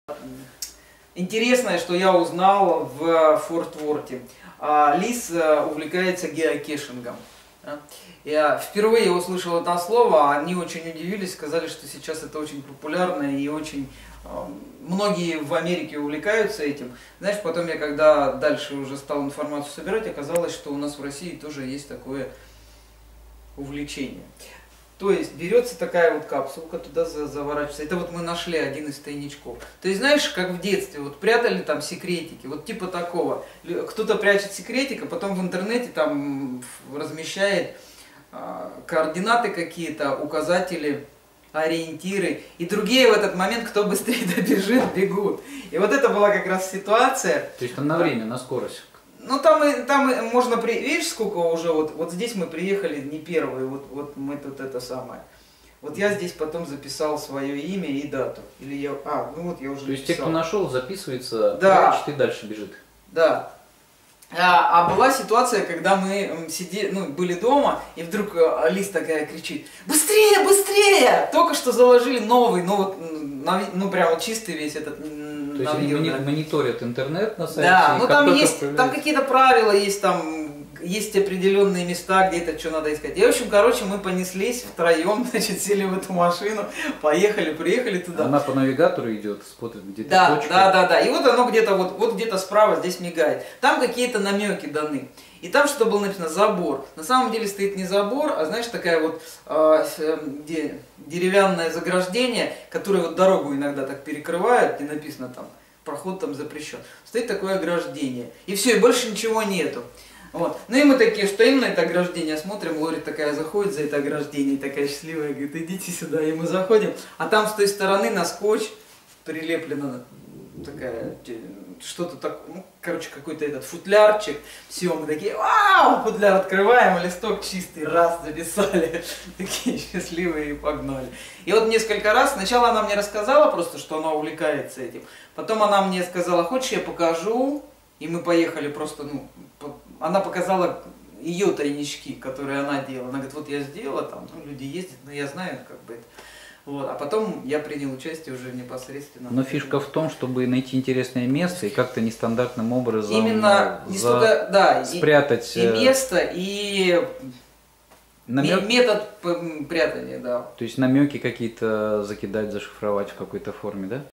Интересное, что я узнал в Форт Ворте. Лиз увлекается геокешингом. Я впервые услышал это слово, они очень удивились, сказали, что сейчас это очень популярно и очень многие в Америке увлекаются этим. Знаешь, потом я когда дальше уже стал информацию собирать, оказалось, что у нас в России тоже есть такое увлечение. То есть берется такая вот капсулка, туда заворачивается. Это вот мы нашли один из тайничков. То есть знаешь, как в детстве, вот прятали там секретики, вот типа такого. Кто-то прячет секретик, а потом в интернете там размещает координаты какие-то, указатели, ориентиры. И другие в этот момент, кто быстрее добежит, бегут. И вот это была как раз ситуация. То есть там на время, на скорость. Ну там можно, видишь, сколько уже, вот здесь мы приехали не первые, вот мы тут это самое. Вот я здесь потом записал свое имя и дату. Или я, ну вот я уже То есть написал. те, кто нашел, записывается, да. прячет и дальше бежит. Да. А была ситуация, когда мы сидели, были дома, и вдруг Лиз такая кричит: быстрее, быстрее! Только что заложили новый, прям вот чистый весь этот. То есть они мониторят интернет на сайте? Да, ну там есть, там какие-то правила есть, там есть определенные места, где это что надо искать. И в общем, мы понеслись втроем, значит, сели в эту машину, приехали туда. Она по навигатору идет, смотрит где-то точку. Да. И вот оно где-то вот где-то справа здесь мигает. Там какие-то намеки даны. И там что было написано: забор. На самом деле стоит не забор, а знаешь, такая вот деревянное заграждение, которое вот дорогу иногда так перекрывает, где написано там проход там запрещен. Стоит такое ограждение. И все, и больше ничего нету. Вот. Ну и мы такие стоим на это ограждение, смотрим, Лори такая заходит за это ограждение, такая счастливая, говорит: идите сюда. И мы заходим, а там с той стороны на скотч прилеплена такая, что-то такое, какой-то этот футлярчик. Все, мы такие: вау, футляр открываем, листок чистый, раз, записали. Такие счастливые и погнали. И вот несколько раз, сначала она мне рассказала просто, что она увлекается этим. Потом она мне сказала: хочешь, я покажу? И мы поехали просто, она показала ее тайнички, которые она делала. Она говорит: вот я сделала, там, люди ездят, но я знаю, как бы это. Вот. А потом я принял участие уже непосредственно. Но фишка в том, чтобы найти интересное место и как-то нестандартным образом именно спрятать и место, и метод прятания, да. То есть намеки какие-то закидать, зашифровать в какой-то форме, да?